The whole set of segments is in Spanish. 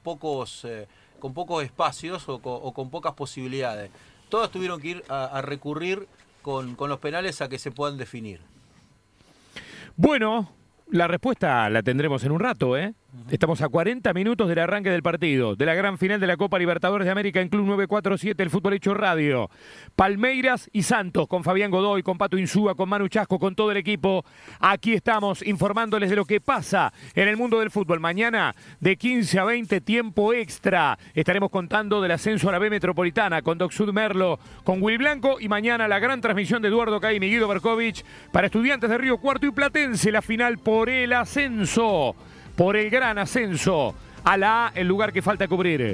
con pocos espacios o con pocas posibilidades. Todos tuvieron que ir a recurrir con los penales a que se puedan definir. Bueno, la respuesta la tendremos en un rato, ¿eh? Estamos a 40 minutos del arranque del partido, de la gran final de la Copa Libertadores de América en Club 947, el Fútbol Hecho Radio. Palmeiras y Santos, con Fabián Godoy, con Pato Insúa, con Manu Chasco, con todo el equipo. Aquí estamos informándoles de lo que pasa en el mundo del fútbol. Mañana, de 15 a 20, tiempo extra. Estaremos contando del ascenso a la B Metropolitana con Doc Sud Merlo, con Will Blanco. Y mañana la gran transmisión de Eduardo Caimi y Guido Berkovich para Estudiantes de Río Cuarto y Platense. La final por el ascenso. Por el gran ascenso a la A, el lugar que falta cubrir.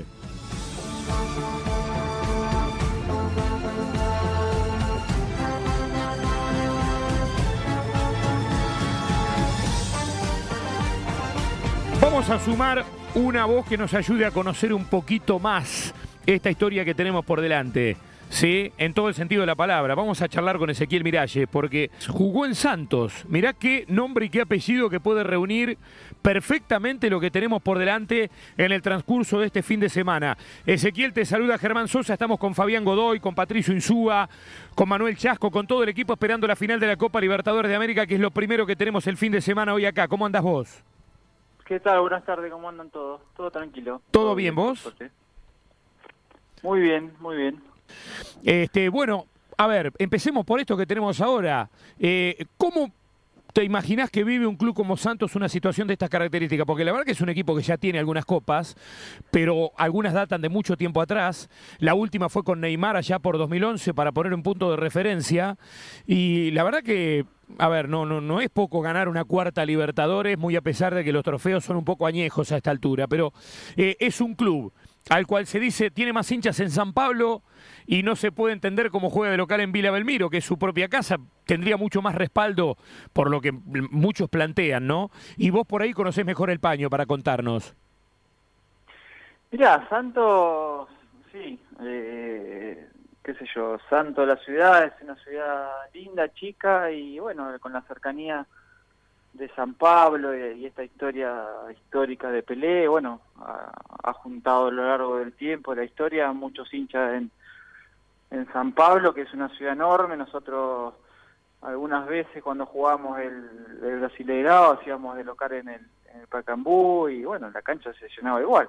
Vamos a sumar una voz que nos ayude a conocer un poquito más esta historia que tenemos por delante. Sí, en todo el sentido de la palabra. Vamos a charlar con Ezequiel Miralles porque jugó en Santos. Mirá qué nombre y qué apellido que puede reunir perfectamente lo que tenemos por delante en el transcurso de este fin de semana. Ezequiel, te saluda Germán Sosa. Estamos con Fabián Godoy, con Patricio Insúa, con Manuel Chasco, con todo el equipo esperando la final de la Copa Libertadores de América, que es lo primero que tenemos el fin de semana hoy acá. ¿Cómo andás vos? ¿Qué tal? Buenas tardes, ¿cómo andan todos? ¿Todo tranquilo? ¿Todo bien, vos? Muy bien, muy bien. Bueno, a ver, empecemos por esto que tenemos ahora. ¿Cómo te imaginás que vive un club como Santos una situación de estas características? Porque la verdad que es un equipo que ya tiene algunas copas, pero algunas datan de mucho tiempo atrás. La última fue con Neymar allá por 2011 para poner un punto de referencia. Y la verdad que, a ver, no es poco ganar una cuarta Libertadores, muy a pesar de que los trofeos son un poco añejos a esta altura. Pero es un club al cual se dice tiene más hinchas en San Pablo y no se puede entender cómo juega de local en Villa Belmiro, que es su propia casa. Tendría mucho más respaldo por lo que muchos plantean, ¿no? Y vos por ahí conocés mejor el paño para contarnos. Mirá, Santos, sí, qué sé yo, Santos, la ciudad, es una ciudad linda, chica, y bueno, con la cercanía de San Pablo y esta historia histórica de Pelé, bueno, ha juntado a lo largo del tiempo la historia muchos hinchas en San Pablo, que es una ciudad enorme. Nosotros algunas veces cuando jugábamos el Brasileirao hacíamos de local en el Pacaembu y bueno, la cancha se llenaba igual.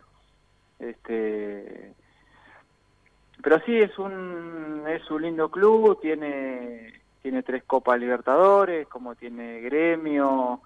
Pero sí, es un lindo club, tiene 3 Copas Libertadores, como tiene Gremio,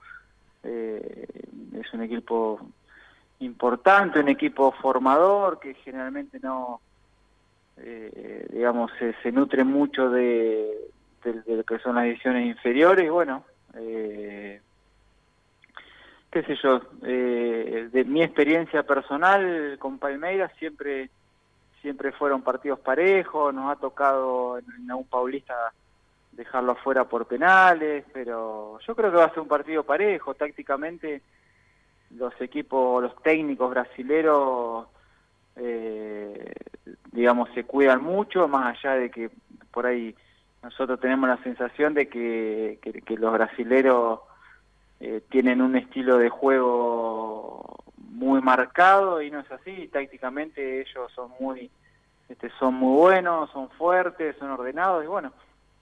es un equipo importante, un equipo formador que generalmente no, digamos, se nutre mucho de lo que son las divisiones inferiores. Y bueno, qué sé yo, de mi experiencia personal con Palmeiras siempre fueron partidos parejos. Nos ha tocado en algún Paulista dejarlo afuera por penales, pero yo creo que va a ser un partido parejo. Tácticamente los equipos, los técnicos brasileros, digamos, se cuidan mucho, más allá de que por ahí nosotros tenemos la sensación de que los brasileros tienen un estilo de juego muy marcado, y no es así. Tácticamente ellos son muy buenos, son fuertes, son ordenados, y bueno,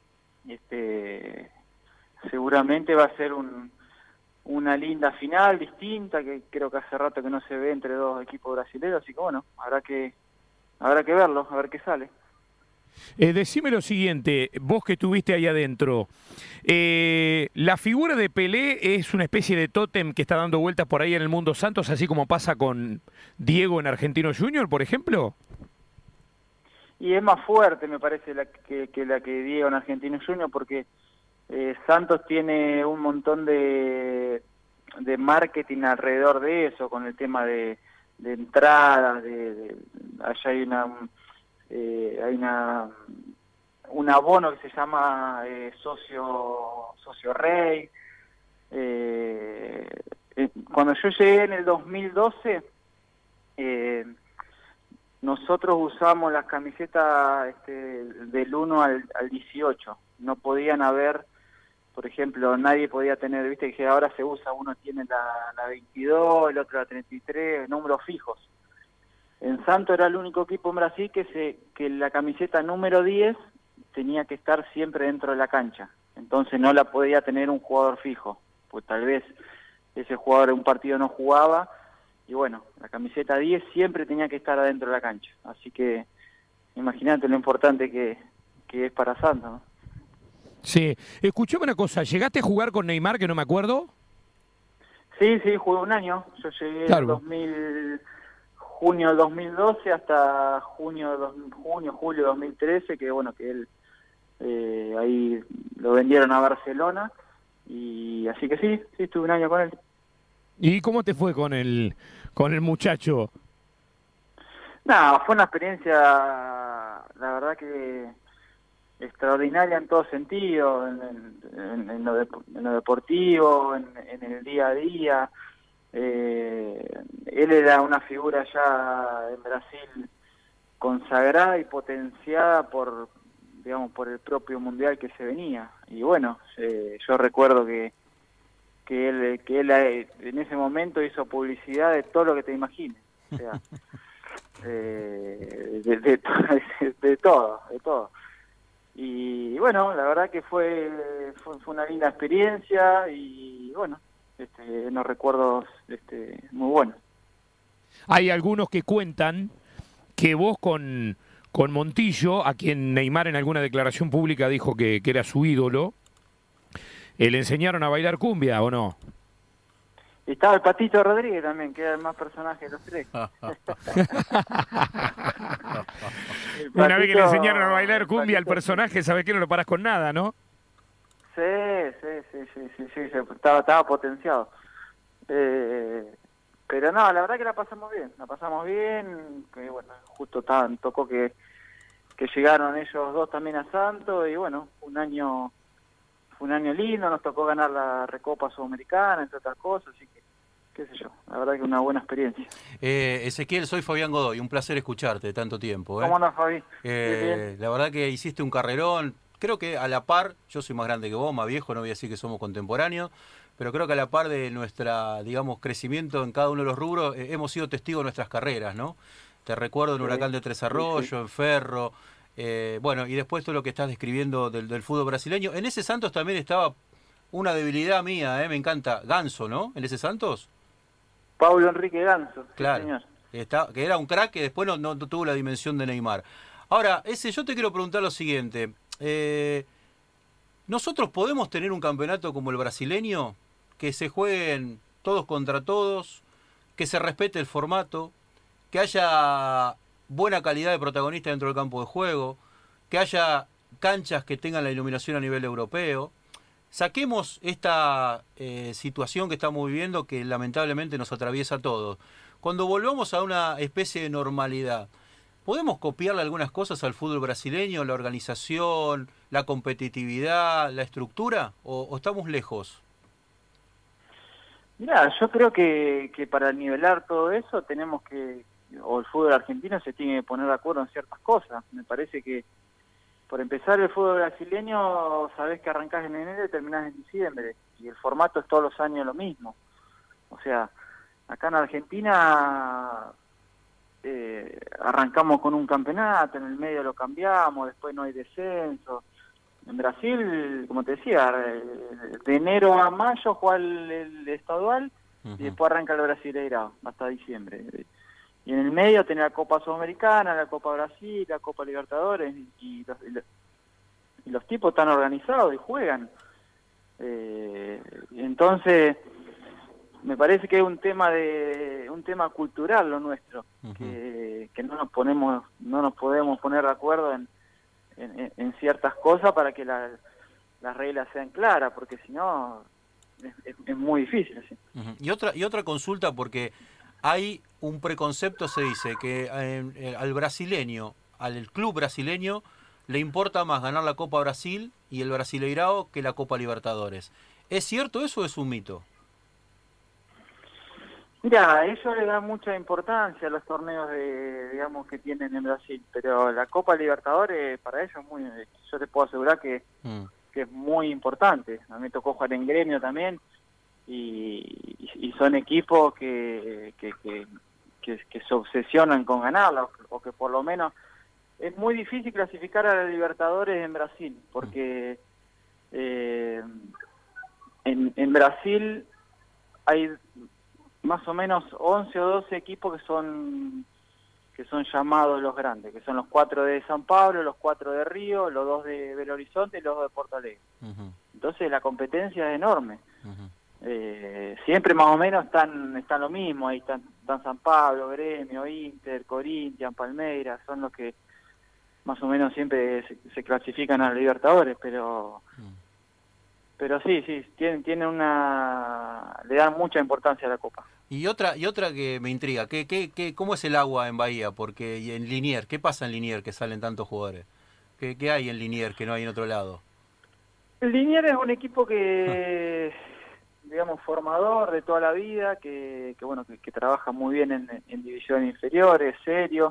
seguramente va a ser una linda final, distinta, que creo que hace rato que no se ve entre dos equipos brasileños, así que bueno, habrá que verlo, a ver qué sale. Decime lo siguiente, vos que estuviste ahí adentro, la figura de Pelé es una especie de tótem que está dando vueltas por ahí en el mundo Santos, así como pasa con Diego en Argentino Junior, por ejemplo. Y es más fuerte, me parece, la que Diego en Argentino Junior, porque Santos tiene un montón de marketing alrededor de eso, con el tema de entradas, allá hay un abono que se llama socio rey. Cuando yo llegué en el 2012, nosotros usamos las camisetas del 1 al 18. No podían haber, por ejemplo, nadie podía tener, viste que ahora se usa, uno tiene la 22, el otro la 33, números fijos. Santos era el único equipo en Brasil que la camiseta número 10 tenía que estar siempre dentro de la cancha. Entonces no la podía tener un jugador fijo, pues tal vez ese jugador en un partido no jugaba, y bueno, la camiseta 10 siempre tenía que estar adentro de la cancha. Así que imagínate lo importante que es para Santos, ¿no? Sí. Escuchame una cosa, ¿llegaste a jugar con Neymar, que no me acuerdo? Sí, jugué un año. Yo llegué Claro. en junio del 2012 hasta julio 2013, que bueno, que él ahí lo vendieron a Barcelona, y así que sí, estuve un año con él. ¿Y cómo te fue con el muchacho? Nada, fue una experiencia, la verdad que extraordinaria en todo sentido, en lo deportivo, en el día a día. Él era una figura ya en Brasil consagrada y potenciada por el propio mundial que se venía. Y bueno, yo recuerdo que él en ese momento hizo publicidad de todo lo que te imagines. O sea, de todo. Y bueno, la verdad que fue una linda experiencia y bueno, unos recuerdos muy buenos. Hay algunos que cuentan que vos con Montillo, a quien Neymar en alguna declaración pública dijo que era su ídolo, le enseñaron a bailar cumbia, ¿o no? Y estaba el Patito Rodríguez también, que era el más personaje de los tres. Una vez que le enseñaron a bailar cumbia al personaje, sabés que no lo parás con nada, ¿no? Sí, estaba potenciado. Pero no, la verdad que la pasamos bien, que bueno, justo tocó que llegaron ellos dos también a Santos, y bueno, fue un año lindo, nos tocó ganar la Recopa Sudamericana, entre otras cosas, así que, qué sé yo, la verdad que una buena experiencia. Ezequiel, soy Fabián Godoy, un placer escucharte de tanto tiempo. ¿Cómo andás, Fabi? Bien. La verdad que hiciste un carrerón, creo que a la par, yo soy más grande que vos, más viejo, no voy a decir que somos contemporáneos, pero creo que a la par de nuestra, digamos, crecimiento en cada uno de los rubros, hemos sido testigos de nuestras carreras, ¿no? Te recuerdo en Huracán de Tres Arroyos, en Ferro, bueno, y después todo lo que estás describiendo del fútbol brasileño. En ese Santos también estaba una debilidad mía, me encanta, Ganso, ¿no? En ese Santos. Pablo Enrique Ganso, claro, sí, señor. Que era un crack que después no tuvo la dimensión de Neymar. Ahora, yo te quiero preguntar lo siguiente. ¿Nosotros podemos tener un campeonato como el brasileño? Que se jueguen todos contra todos, que se respete el formato, que haya buena calidad de protagonista dentro del campo de juego, que haya canchas que tengan la iluminación a nivel europeo. Saquemos esta situación que estamos viviendo, que lamentablemente nos atraviesa a todos. Cuando volvamos a una especie de normalidad, ¿podemos copiarle algunas cosas al fútbol brasileño, la organización, la competitividad, la estructura, o estamos lejos? Mirá, yo creo que para nivelar todo eso tenemos o el fútbol argentino se tiene que poner de acuerdo en ciertas cosas. Me parece que, por empezar, el fútbol brasileño, sabés que arrancás en enero y terminás en diciembre, y el formato es todos los años lo mismo. O sea, acá en Argentina arrancamos con un campeonato, en el medio lo cambiamos, después no hay descenso. En Brasil, como te decía, de enero a mayo juega el estadual, y después arranca el Brasileirao hasta diciembre. Y en el medio tenés la Copa Sudamericana, la Copa Brasil, la Copa Libertadores, y los tipos están organizados y juegan. Entonces, me parece que es un tema cultural lo nuestro, que no nos podemos poner de acuerdo en ciertas cosas para que las reglas sean claras, porque si no es muy difícil. ¿Sí? Y otra consulta, porque hay un preconcepto, se dice que al brasileño, al club brasileño, le importa más ganar la Copa Brasil y el Brasileirao que la Copa Libertadores. ¿Es cierto eso o es un mito? Mira, ellos le dan mucha importancia a los torneos que tienen en Brasil, pero la Copa Libertadores para ellos yo te puedo asegurar que es muy importante. A mí me tocó jugar en Gremio también, y son equipos que que se obsesionan con ganarla, o que por lo menos es muy difícil clasificar a la Libertadores en Brasil, porque en Brasil hay más o menos 11 o 12 equipos que son llamados los grandes, que son los 4 de San Pablo, los 4 de Río, los 2 de Belo Horizonte y los 2 de Porto Alegre. Entonces la competencia es enorme. Siempre más o menos están lo mismo, ahí están San Pablo, Gremio, Inter, Corinthians, Palmeiras, son los que más o menos siempre se clasifican a la Libertadores, pero sí, tienen le dan mucha importancia a la Copa. Y otra que me intriga, ¿cómo es el agua en Bahía? Porque y en Liniers, ¿qué pasa en Liniers que salen tantos jugadores? ¿Qué hay en Liniers que no hay en otro lado? El Liniers es un equipo que, digamos, formador de toda la vida, que trabaja muy bien en divisiones inferiores, serio.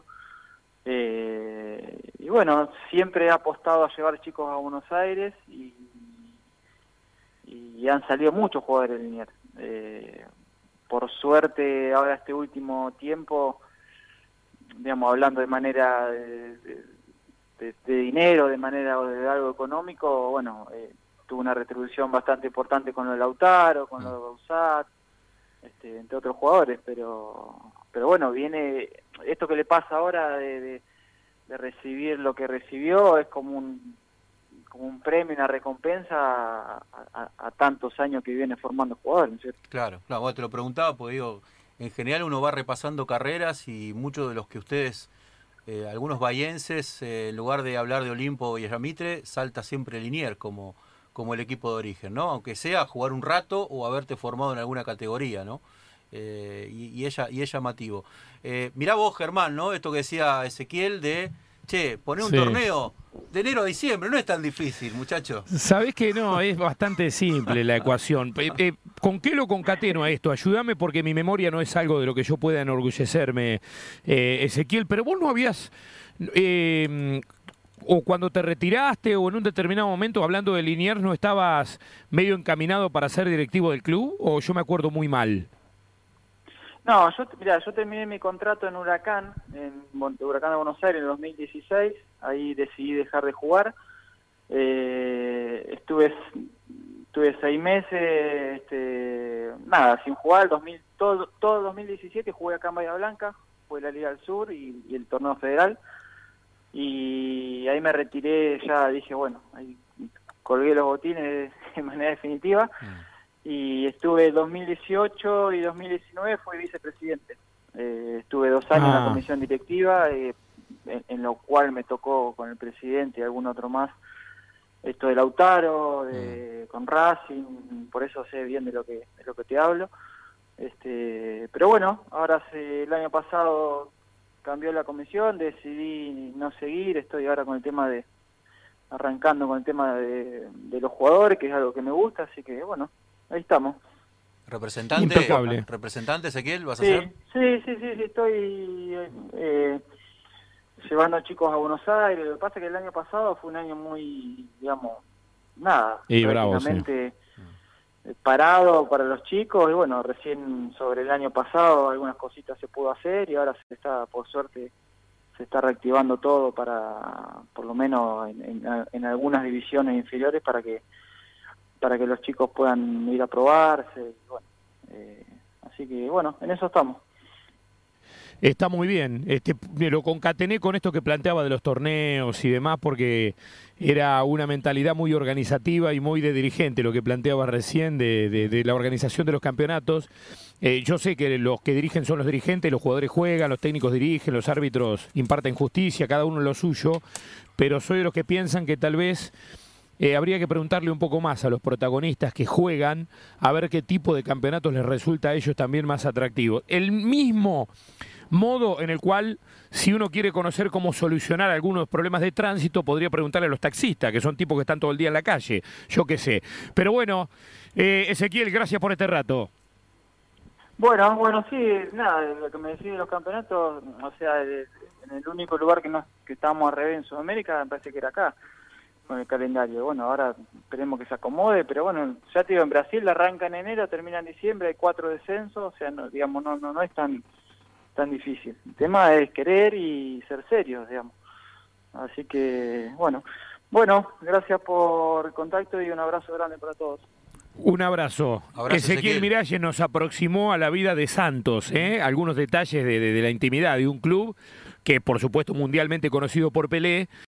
Y bueno, siempre ha apostado a llevar chicos a Buenos Aires y han salido muchos jugadores del Liniers. Por suerte, ahora este último tiempo, digamos, hablando de manera de dinero, de manera de algo económico, bueno, tuvo una retribución bastante importante con lo de Lautaro, con lo de Bausat, entre otros jugadores, pero bueno, viene esto que le pasa ahora de recibir lo que recibió, es como un premio, una recompensa a tantos años que viene formando jugadores, ¿no es cierto? Claro, bueno, te lo preguntaba porque digo, en general uno va repasando carreras y muchos de los que ustedes, algunos bahienses, en lugar de hablar de Olimpo y Mitre, salta siempre Liniers como el equipo de origen, ¿no? Aunque sea jugar un rato o haberte formado en alguna categoría, ¿no? Y es llamativo. Mirá vos, Germán, ¿no? Esto que decía Ezequiel de, poner un torneo de enero a diciembre, no es tan difícil, muchachos. Sabés que no, es bastante simple la ecuación. ¿Con qué lo concateno a esto? Ayúdame porque mi memoria no es algo de lo que yo pueda enorgullecerme, Ezequiel, pero vos no habías... o cuando te retiraste o en un determinado momento, hablando de Liniers, ¿no estabas medio encaminado para ser directivo del club? ¿O yo me acuerdo muy mal? No, yo terminé mi contrato en Huracán de Buenos Aires en 2016, ahí decidí dejar de jugar. Estuve 6 meses, sin jugar. Todo 2017 jugué acá en Bahía Blanca, jugué la Liga del Sur y el torneo federal. Y ahí me retiré, ya dije, bueno, ahí colgué los botines de manera definitiva. Y estuve 2018 y 2019 fui vicepresidente. Estuve 2 años en la comisión directiva, en lo cual me tocó con el presidente y algún otro más esto de Lautaro, con Racing, por eso sé bien de lo que te hablo. Pero bueno, ahora el año pasado cambió la comisión, decidí no seguir, estoy ahora arrancando con el tema de los jugadores, que es algo que me gusta, así que bueno, ahí estamos. ¿Representante, Ezequiel, vas a hacer? Sí, estoy llevando chicos a Buenos Aires. Lo que pasa es que el año pasado fue un año muy, digamos, prácticamente parado para los chicos, y bueno, recién sobre el año pasado algunas cositas se pudo hacer y ahora por suerte se está reactivando todo para, por lo menos en algunas divisiones inferiores, para que los chicos puedan ir a probarse, y bueno, así que bueno, en eso estamos. Está muy bien. Lo concatené con esto que planteaba de los torneos y demás, porque era una mentalidad muy organizativa y muy de dirigente, lo que planteaba recién de la organización de los campeonatos. Yo sé que los que dirigen son los dirigentes, los jugadores juegan, los técnicos dirigen, los árbitros imparten justicia, cada uno lo suyo, pero soy de los que piensan que tal vez habría que preguntarle un poco más a los protagonistas que juegan, a ver qué tipo de campeonatos les resulta a ellos también más atractivo. El mismo modo en el cual, si uno quiere conocer cómo solucionar algunos problemas de tránsito, podría preguntarle a los taxistas, que son tipos que están todo el día en la calle, yo qué sé. Pero bueno, Ezequiel, gracias por este rato. Bueno, sí, nada, lo que me decís de los campeonatos, o sea, en el único lugar que estábamos al revés en Sudamérica, me parece que era acá, con el calendario. Bueno, ahora esperemos que se acomode, pero bueno, ya te digo, en Brasil arranca en enero, termina en diciembre, hay 4 descensos, o sea, no, digamos, no es tan tan difícil. El tema es querer y ser serios, digamos. Así que, bueno, gracias por el contacto y un abrazo grande para todos. Un abrazo. Ezequiel Miralles nos aproximó a la vida de Santos, algunos detalles de la intimidad de un club que, por supuesto, mundialmente conocido por Pelé,